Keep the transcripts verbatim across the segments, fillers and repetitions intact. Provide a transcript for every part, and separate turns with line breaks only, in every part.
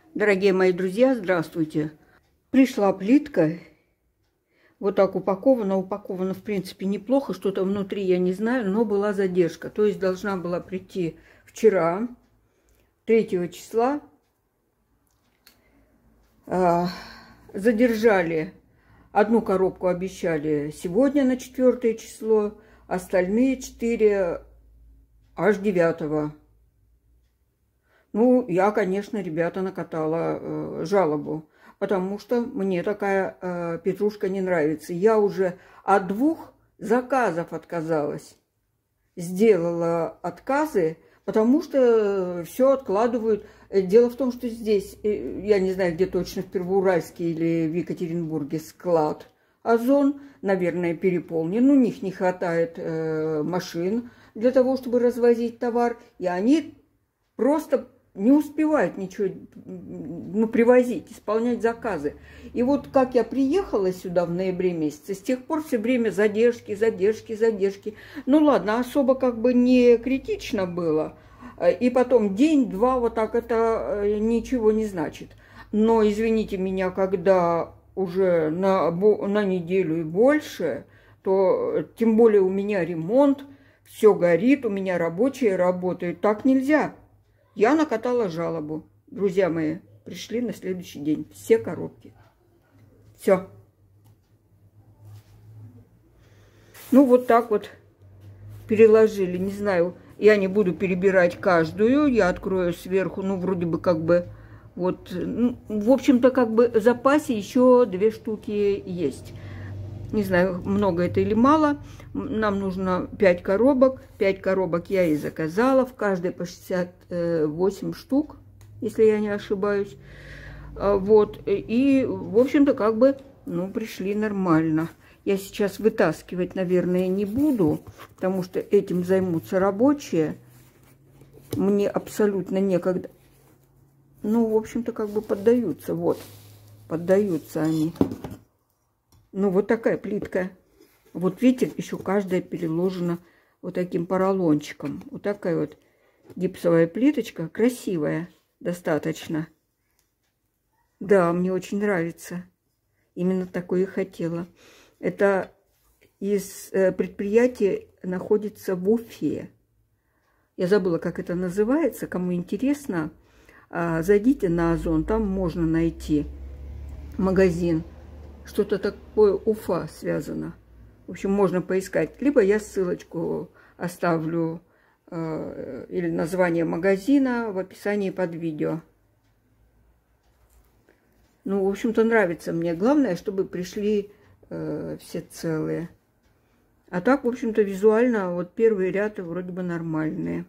Дорогие мои друзья, здравствуйте. Пришла плитка, вот так упакована, упакована в принципе неплохо, что-то внутри я не знаю, но была задержка. То есть должна была прийти вчера, третьего числа, задержали, одну коробку обещали сегодня на четвёртое число, остальные четыре аж девятого. Ну, я, конечно, ребята, накатала э, жалобу, потому что мне такая э, петрушка не нравится. Я уже от двух заказов отказалась. Сделала отказы, потому что все откладывают. Дело в том, что здесь, я не знаю, где точно, в Первоуральске или в Екатеринбурге склад Озон, наверное, переполнен. У них не хватает э, машин для того, чтобы развозить товар, и они просто не успевают ничего ну, привозить, исполнять заказы. И вот как я приехала сюда в ноябре месяце, с тех пор все время задержки, задержки, задержки. Ну ладно, особо как бы не критично было. И потом день-два вот так это ничего не значит. Но, извините меня, когда уже на, на неделю и больше, то тем более у меня ремонт, все горит, у меня рабочие работают. Так нельзя. Я накатала жалобу. Друзья мои, пришли на следующий день. Все коробки. Все. Ну, вот так вот переложили. Не знаю, я не буду перебирать каждую. Я открою сверху, ну, вроде бы как бы, вот, ну, в общем-то, как бы в запасе еще две штуки есть. Не знаю, много это или мало. Нам нужно пять коробок. пять коробок я и заказала. В каждой по шестьдесят восемь штук, если я не ошибаюсь. Вот. И, в общем-то, как бы, ну, пришли нормально. Я сейчас вытаскивать, наверное, не буду, потому что этим займутся рабочие. Мне абсолютно некогда. Ну, в общем-то, как бы поддаются. Вот. Поддаются они. Ну, вот такая плитка. Вот видите, еще каждая переложена вот таким поролончиком. Вот такая вот гипсовая плиточка. Красивая достаточно. Да, мне очень нравится. Именно такое и хотела. Это из предприятия находится в Уфе. Я забыла, как это называется. Кому интересно, зайдите на Озон. Там можно найти магазин. Что-то такое Уфа связано. В общем, можно поискать. Либо я ссылочку оставлю э, или название магазина в описании под видео. Ну, в общем-то, нравится мне. Главное, чтобы пришли э, все целые. А так, в общем-то, визуально вот первый ряд вроде бы нормальные.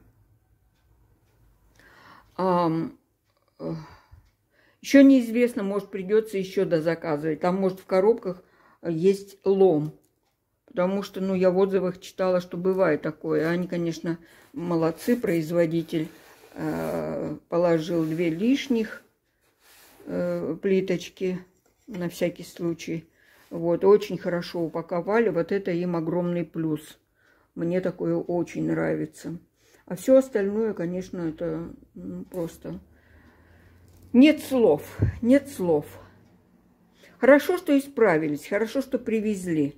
А, э, Еще неизвестно, может, придется еще дозаказывать. Там, может, в коробках есть лом. Потому что, ну, я в отзывах читала, что бывает такое. Они, конечно, молодцы, производитель э, положил две лишних э, плиточки на всякий случай. Вот, очень хорошо упаковали. Вот это им огромный плюс. Мне такое очень нравится. А все остальное, конечно, это ну, просто... Нет слов, нет слов. Хорошо, что исправились, хорошо, что привезли.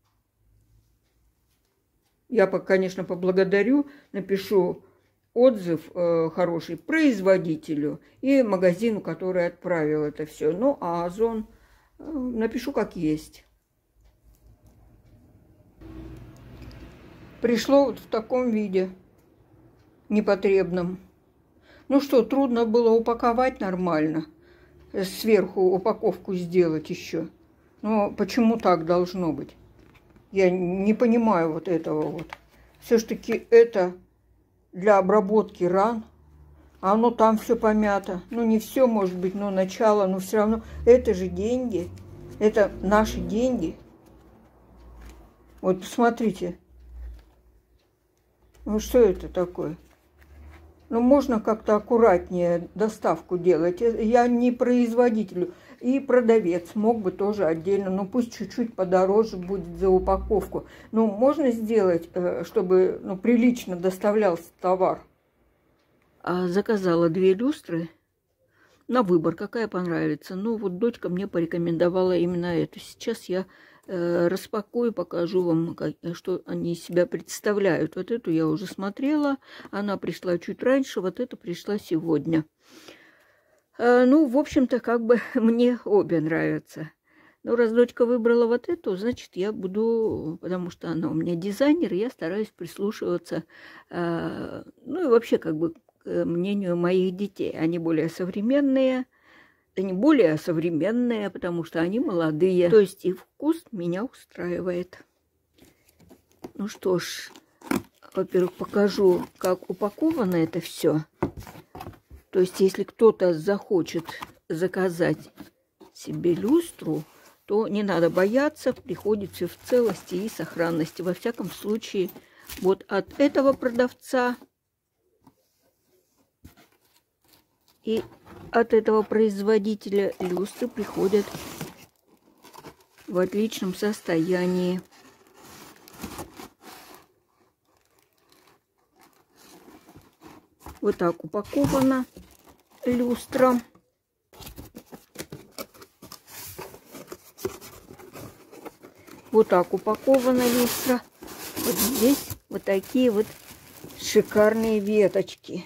Я, конечно, поблагодарю, напишу отзыв э, хороший производителю и магазину, который отправил это все. Ну, а Озон э, напишу как есть. Пришло вот в таком виде, непотребном. Ну что, трудно было упаковать нормально, сверху упаковку сделать еще. Но почему так должно быть? Я не понимаю вот этого вот. Все-таки это для обработки ран, а оно там все помято. Ну не все, может быть, но начало, но все равно это же деньги, это наши деньги. Вот посмотрите, ну что это такое? Ну, можно как-то аккуратнее доставку делать. Я не производителю. И продавец мог бы тоже отдельно. Ну, пусть чуть-чуть подороже будет за упаковку. Ну, можно сделать, чтобы ну, прилично доставлялся товар. Заказала две люстры. на выбор, какая понравится. Ну, вот дочка мне порекомендовала именно эту. Сейчас я э, распакую, покажу вам, как, что они из себя представляют. Вот эту я уже смотрела, она пришла чуть раньше, вот эта пришла сегодня. Э, ну, в общем-то, как бы мне обе нравятся. Но раз дочка выбрала вот эту, значит, я буду, потому что она у меня дизайнер, я стараюсь прислушиваться, э, ну, и вообще, как бы, к мнению моих детей. Они более современные, они более современные, потому что они молодые. То есть и вкус меня устраивает. Ну что ж, во-первых, покажу, как упаковано это все. То есть, если кто-то захочет заказать себе люстру, то не надо бояться, приходит все в целости и сохранности. Во всяком случае, вот от этого продавца и от этого производителя люстры приходят в отличном состоянии. Вот так упакована люстра. Вот так упакована люстра. Вот здесь вот такие вот шикарные веточки.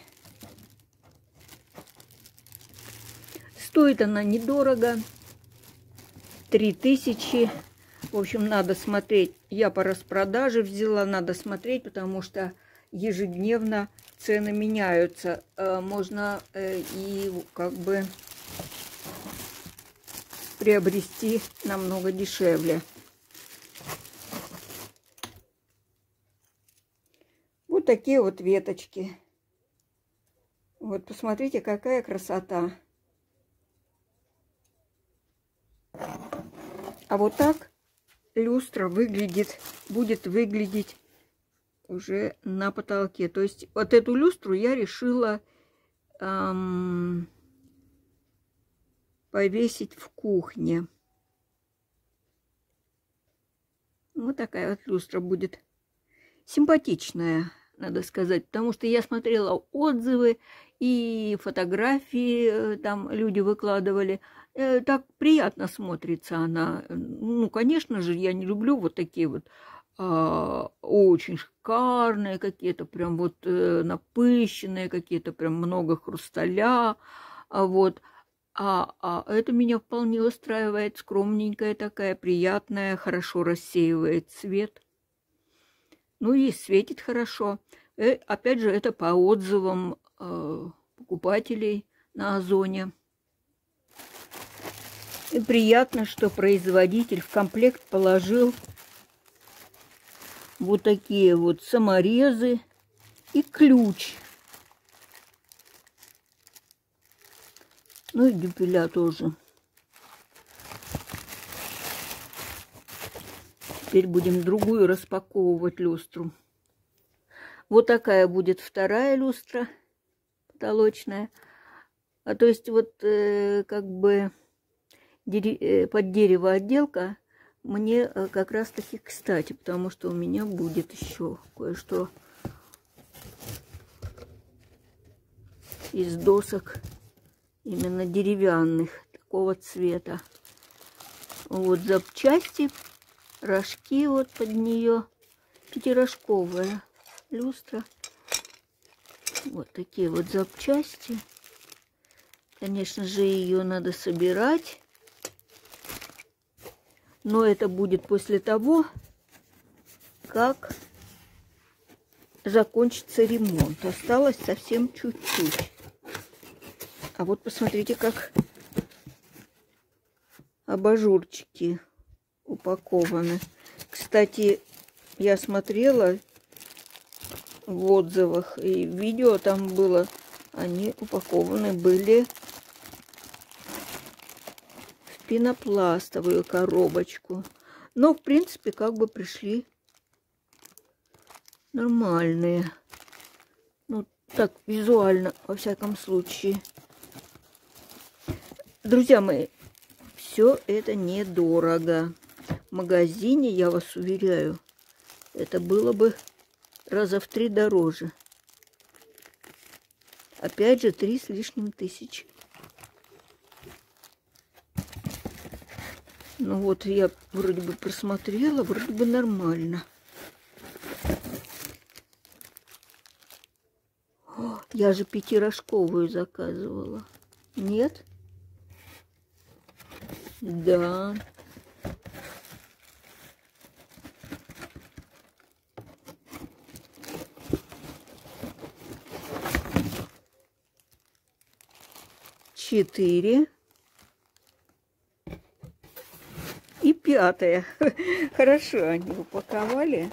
Стоит она недорого, три тысячи. В общем, надо смотреть. Я по распродаже взяла, надо смотреть, потому что ежедневно цены меняются. Можно и как бы приобрести намного дешевле. Вот такие вот веточки. Вот посмотрите, какая красота. А вот так люстра выглядит, будет выглядеть уже на потолке. То есть вот эту люстру я решила эм, повесить в кухне. Вот такая вот люстра будет. Симпатичная, надо сказать, потому что я смотрела отзывы и фотографии, там люди выкладывали. Так приятно смотрится она. Ну, конечно же, я не люблю вот такие вот а, очень шикарные какие-то, прям вот э, напыщенные какие-то, прям много хрусталя. А вот. А, а это меня вполне устраивает. Скромненькая такая, приятная, хорошо рассеивает свет. Ну и светит хорошо. И, опять же, это по отзывам э, покупателей на Озоне. И приятно, что производитель в комплект положил вот такие вот саморезы и ключ. Ну и дюпеля тоже. Теперь будем другую распаковывать люстру. Вот такая будет вторая люстра потолочная. А то есть вот э, как бы под дерево отделка мне как раз таки кстати, потому что у меня будет еще кое-что из досок именно деревянных такого цвета. Вот запчасти, рожки вот под нее, пятирожковая люстра. Вот такие вот запчасти. Конечно же, ее надо собирать. Но это будет после того, как закончится ремонт. Осталось совсем чуть-чуть. А вот посмотрите, как абажурчики упакованы. Кстати, я смотрела в отзывах и видео там было, они упакованы были в пенопластовую коробочку. Но, в принципе, как бы пришли нормальные. Ну, так, визуально, во всяком случае. Друзья мои, все это недорого. В магазине, я вас уверяю, это было бы раза в три дороже. Опять же, три с лишним тысячи. Ну вот, я вроде бы просмотрела, вроде бы нормально. О, я же пятирожковую заказывала. Нет? Да. Четыре. И пятая. Хорошо они упаковали.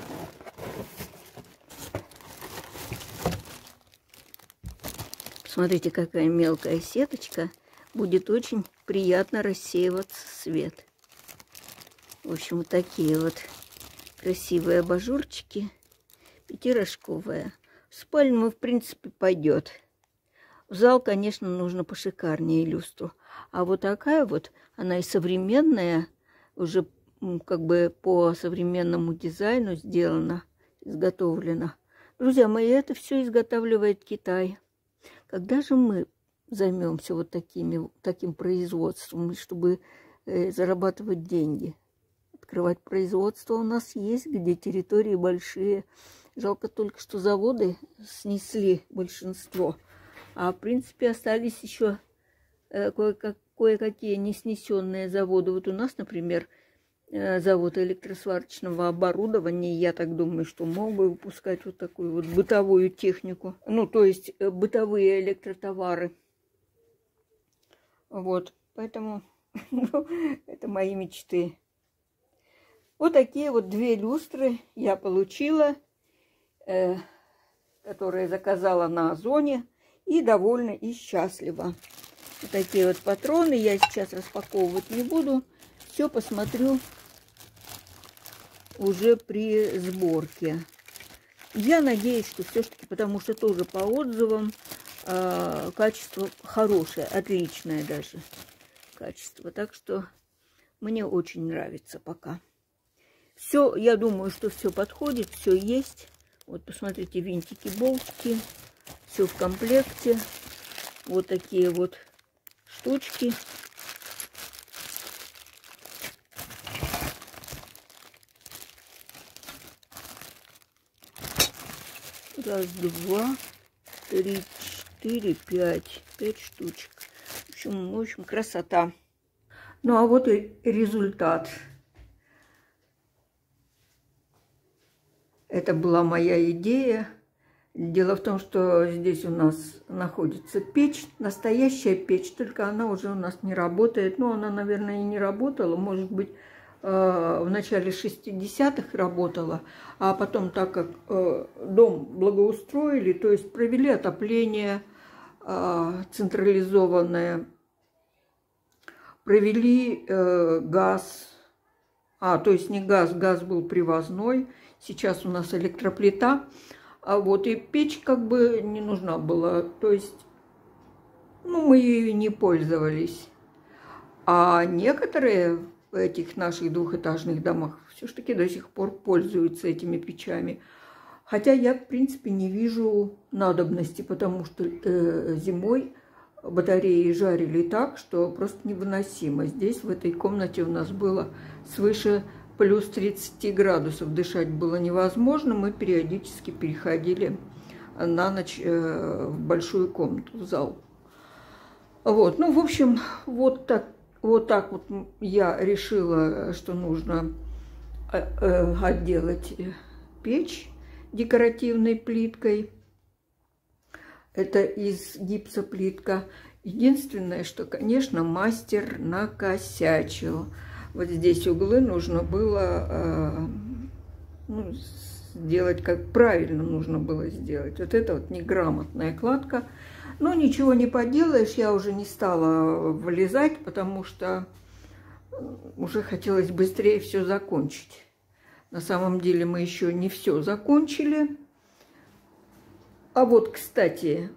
Смотрите, какая мелкая сеточка. Будет очень приятно рассеиваться свет. В общем, вот такие вот красивые абажурчики. Пятирожковая. В спальню, в принципе, пойдет. В зал, конечно, нужно пошикарнее люстру. А вот такая вот, она и современная, уже как бы по современному дизайну сделана, изготовлена. Друзья мои, это все изготавливает Китай. Когда же мы займемся вот такими, таким производством, чтобы э, зарабатывать деньги? Открывать производство у нас есть, где территории большие. Жалко только, что заводы снесли большинство. А в принципе остались еще э, кое-какие не снесенные заводы. Вот у нас, например, э, завод электросварочного оборудования, я так думаю, что мог бы выпускать вот такую вот бытовую технику. Ну, то есть э, бытовые электротовары. Вот, поэтому это мои мечты. Вот такие вот две люстры я получила, э, которые заказала на Озоне. И довольна, и счастлива. Вот такие вот патроны. Я сейчас распаковывать не буду. Все посмотрю уже при сборке. Я надеюсь, что все-таки, потому что тоже по отзывам э, качество хорошее, отличное даже качество. Так что мне очень нравится пока. Все, я думаю, что все подходит, все есть. Вот посмотрите, винтики, болтики. Все в комплекте. Вот такие вот штучки. Раз, два, три, четыре, пять. Пять штучек. В общем, в общем, красота. Ну, а вот и результат. Это была моя идея. Дело в том, что здесь у нас находится печь, настоящая печь, только она уже у нас не работает. Ну, она, наверное, и не работала, может быть, в начале шестидесятых работала, а потом, так как дом благоустроили, то есть провели отопление централизованное, провели газ, а, то есть не газ, газ был привозной, сейчас у нас электроплита. А вот и печь как бы не нужна была, то есть, ну, мы ею не пользовались. А некоторые в этих наших двухэтажных домах все-таки до сих пор пользуются этими печами. Хотя я, в принципе, не вижу надобности, потому что э, зимой батареи жарили так, что просто невыносимо. Здесь, в этой комнате, у нас было свыше плюс тридцать градусов, дышать было невозможно. Мы периодически переходили на ночь э, в большую комнату, в зал. Вот, ну, в общем, вот так вот, так вот я решила, что нужно э, э, отделать печь декоративной плиткой. Это из гипсоплитка. Единственное, что, конечно, мастер накосячил. Вот здесь углы нужно было э, ну, сделать, как правильно нужно было сделать. Вот это вот неграмотная кладка. Но ничего не поделаешь, я уже не стала влезать, потому что уже хотелось быстрее все закончить. На самом деле мы еще не все закончили. А вот, кстати,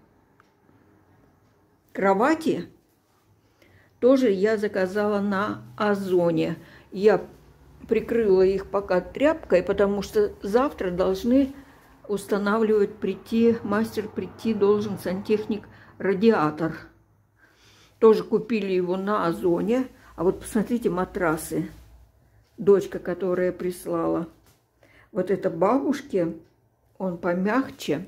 кровати тоже я заказала на Озоне. Я прикрыла их пока тряпкой, потому что завтра должны устанавливать, прийти, мастер прийти должен, сантехник, радиатор. Тоже купили его на Озоне. А вот посмотрите матрасы. Дочка, которая прислала. Вот это бабушке, он помягче.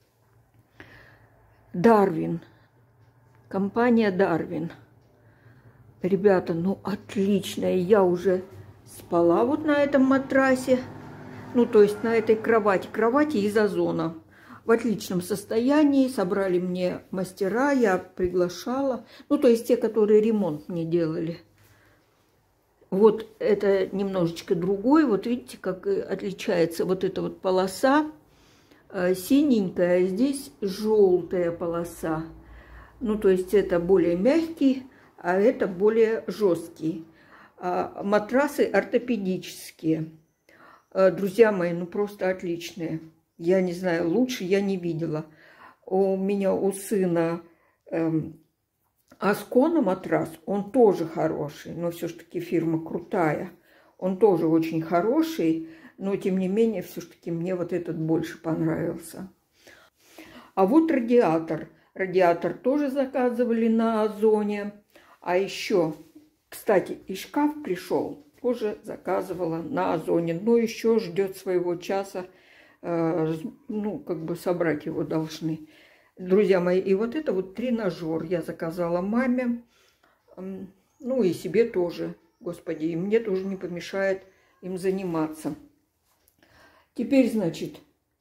Дарвин. Компания Дарвин. Ребята, ну отличная. Я уже спала вот на этом матрасе. Ну, то есть на этой кровати. Кровати из озона. В отличном состоянии. Собрали мне мастера. Я приглашала. Ну, то есть те, которые ремонт мне делали. Вот это немножечко другой. Вот видите, как отличается вот эта вот полоса. Синенькая, а здесь желтая полоса. Ну, то есть это более мягкий, а это более жесткий. А матрасы ортопедические. Друзья мои, ну просто отличные. Я не знаю, лучше я не видела. У меня у сына эм, Аскона матрас, он тоже хороший, но все-таки фирма крутая. Он тоже очень хороший, но тем не менее все-таки мне вот этот больше понравился. А вот радиатор. Радиатор тоже заказывали на Озоне. А еще, кстати, и шкаф пришел, тоже заказывала на Озоне. Но еще ждет своего часа, э, ну, как бы собрать его должны. Друзья мои, и вот это вот тренажер я заказала маме, э, ну и себе тоже, господи, и мне тоже не помешает им заниматься. Теперь, значит,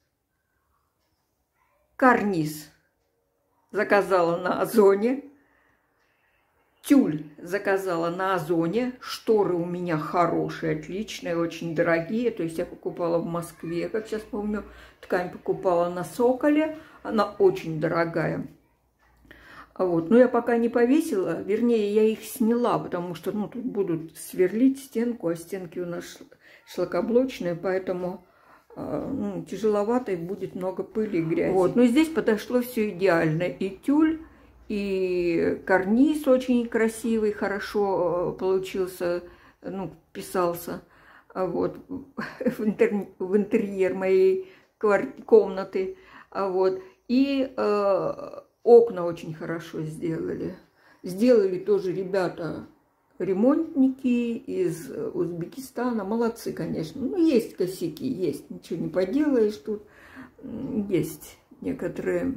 карниз заказала на Озоне. Тюль заказала на Озоне. Шторы у меня хорошие, отличные, очень дорогие. То есть я покупала в Москве, как сейчас помню. Ткань покупала на Соколе. Она очень дорогая. Вот. Но я пока не повесила. Вернее, я их сняла, потому что ну, тут будут сверлить стенку. А стенки у нас шлакоблочные, поэтому э, ну, тяжеловато и будет много пыли и грязи. Вот. Но здесь подошло все идеально. И тюль, и карниз очень красивый, хорошо получился, ну, вписался вот, в, интер... в интерьер моей комнаты. Вот. И э, окна очень хорошо сделали. Сделали тоже ребята, ремонтники из Узбекистана. Молодцы, конечно. Ну, есть косяки, есть. Ничего не поделаешь тут. Есть некоторые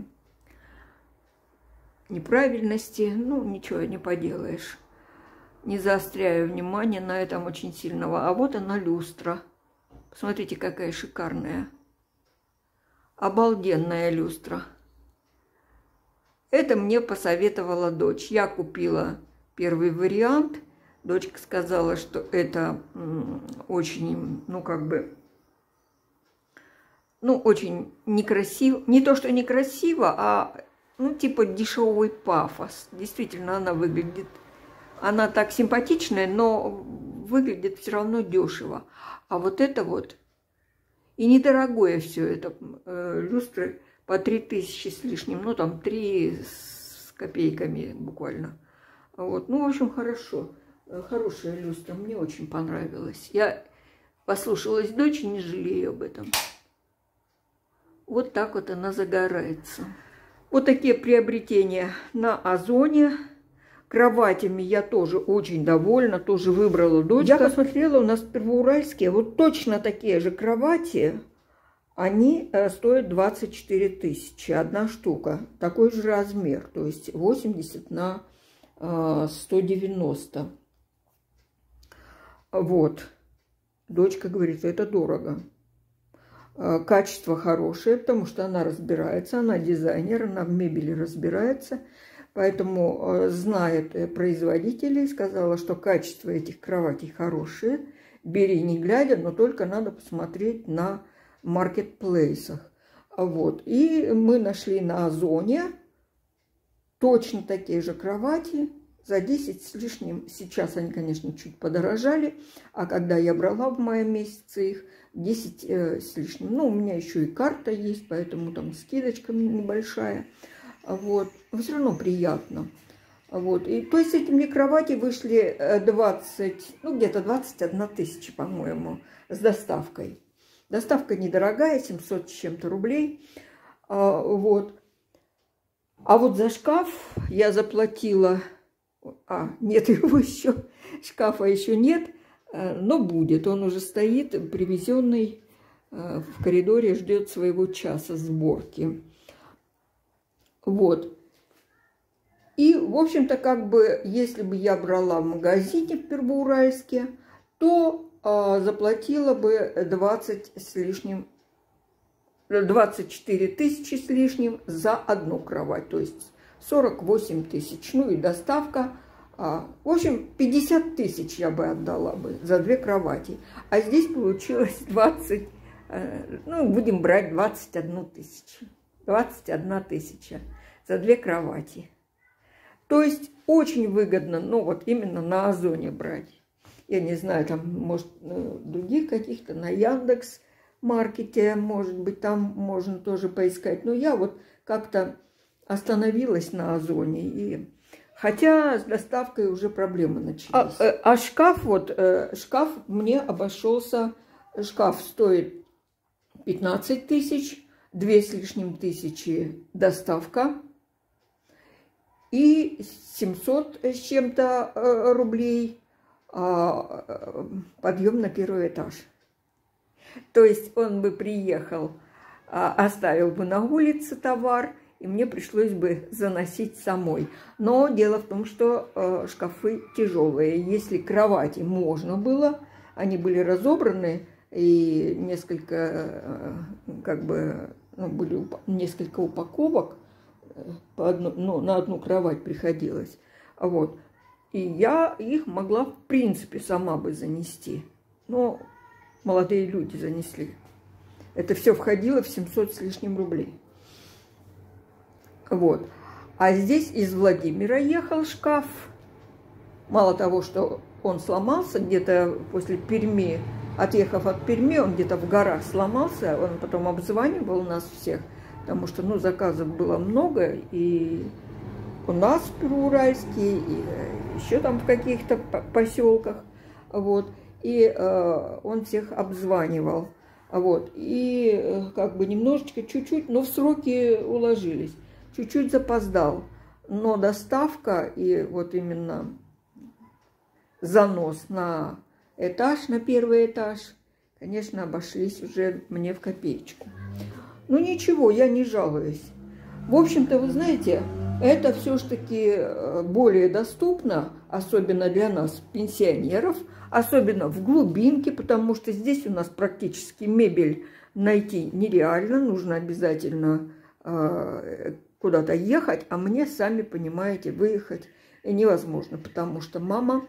неправильности, ну, ничего не поделаешь. Не заостряю внимание на этом очень сильного. А вот она люстра. Посмотрите, какая шикарная. Обалденная люстра. Это мне посоветовала дочь. Я купила первый вариант. Дочка сказала, что это очень, ну, как бы, ну, очень некрасиво. Не то, что некрасиво, а ну, типа дешевый пафос. Действительно, она выглядит... Она так симпатичная, но выглядит все равно дешево. А вот это вот... И недорогое все это. Э, люстры по три тысячи с лишним. Ну, там три с копейками буквально. Вот. Ну, в общем, хорошо. Хорошая люстра. Мне очень понравилась. Я послушалась дочь и не жалею об этом. Вот так вот она загорается. Вот такие приобретения на Озоне. Кроватями я тоже очень довольна, тоже выбрала дочка. Я посмотрела, у нас первоуральские, вот точно такие же кровати, они стоят двадцать четыре тысячи, одна штука. Такой же размер, то есть восемьдесят на сто девяносто. Вот. Дочка говорит, это дорого. Качество хорошее, потому что она разбирается, она дизайнер, она в мебели разбирается, поэтому знает производителей, сказала, что качество этих кроватей хорошее, бери не глядя, но только надо посмотреть на маркетплейсах. Вот. И мы нашли на Озоне точно такие же кровати за десять с лишним. Сейчас они, конечно, чуть подорожали, а когда я брала в мае месяце их, десять э, с лишним. Ну, у меня еще и карта есть, поэтому там скидочка небольшая. Вот. Но все равно приятно. Вот. И, то есть эти мне кровати вышли двадцать, ну, где-то двадцать одна тысяча, по-моему, с доставкой. Доставка недорогая, семьсот с чем-то рублей. А, вот. А вот за шкаф я заплатила А, нет его еще, шкафа еще нет, но будет. Он уже стоит, привезенный в коридоре, ждет своего часа сборки. Вот. И, в общем-то, как бы, если бы я брала в магазине в Первоуральске, то а, заплатила бы двадцать с лишним, двадцать четыре тысячи с лишним за одну кровать, то есть сорок восемь тысяч. Ну и доставка. А, в общем, пятьдесят тысяч я бы отдала бы за две кровати. А здесь получилось двадцать, ну, будем брать двадцать одну тысячу. двадцать одна тысяча за две кровати. То есть очень выгодно, ну вот именно на Озоне брать. Я не знаю, там, может, других каких-то, на Яндекс.Маркете, может быть, там можно тоже поискать. Но я вот как-то остановилась на Озоне. И... Хотя с доставкой уже проблемы начались. А, а шкаф, вот, шкаф мне обошелся, шкаф стоит пятнадцать тысяч, две с лишним тысячи доставка. И семьсот с чем-то рублей подъем на первый этаж. То есть он бы приехал, оставил бы на улице товар, и мне пришлось бы заносить самой. Но дело в том, что шкафы тяжелые. Если кровати можно было, они были разобраны, и несколько, как бы, ну, были несколько упаковок, по одну, ну, на одну кровать приходилось. Вот. И я их могла, в принципе, сама бы занести. Но молодые люди занесли. Это все входило в семьсот с лишним рублей. Вот. А здесь из Владимира ехал шкаф. Мало того, что он сломался где-то после Перми, отъехав от Перми, он где-то в горах сломался, он потом обзванивал нас всех, потому что, ну, заказов было много, и у нас в Первоуральске, и еще там в каких-то поселках, вот, и э, он всех обзванивал, вот, и э, как бы немножечко, чуть-чуть, но в сроки уложились, чуть-чуть запоздал, но доставка и вот именно занос на этаж, на первый этаж, конечно, обошлись уже мне в копеечку. Ну ничего, я не жалуюсь. В общем-то, вы знаете, это все-таки более доступно, особенно для нас, пенсионеров, особенно в глубинке, потому что здесь у нас практически мебель найти нереально, нужно обязательно э, куда-то ехать, а мне, сами понимаете, выехать невозможно, потому что мама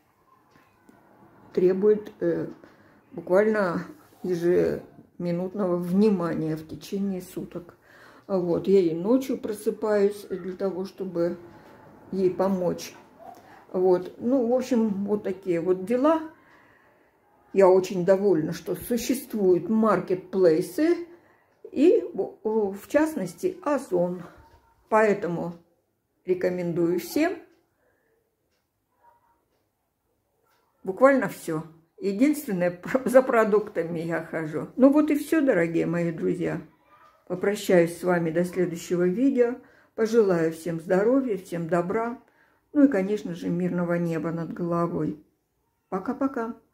требует э, буквально ежеминутного внимания в течение суток. Вот, я и ночью просыпаюсь для того, чтобы ей помочь. Вот, ну, в общем, вот такие вот дела. Я очень довольна, что существуют маркетплейсы и, в частности, Озон. Поэтому рекомендую всем. Буквально все. Единственное, за продуктами я хожу. Ну вот и все, дорогие мои друзья. Попрощаюсь с вами до следующего видео. Пожелаю всем здоровья, всем добра. Ну и, конечно же, мирного неба над головой. Пока-пока.